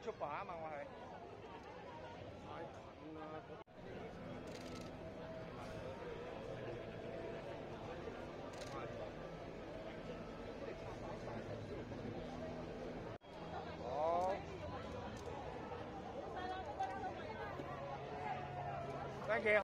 出版啊嘛，我係。 太近啦！ 好。Thank you。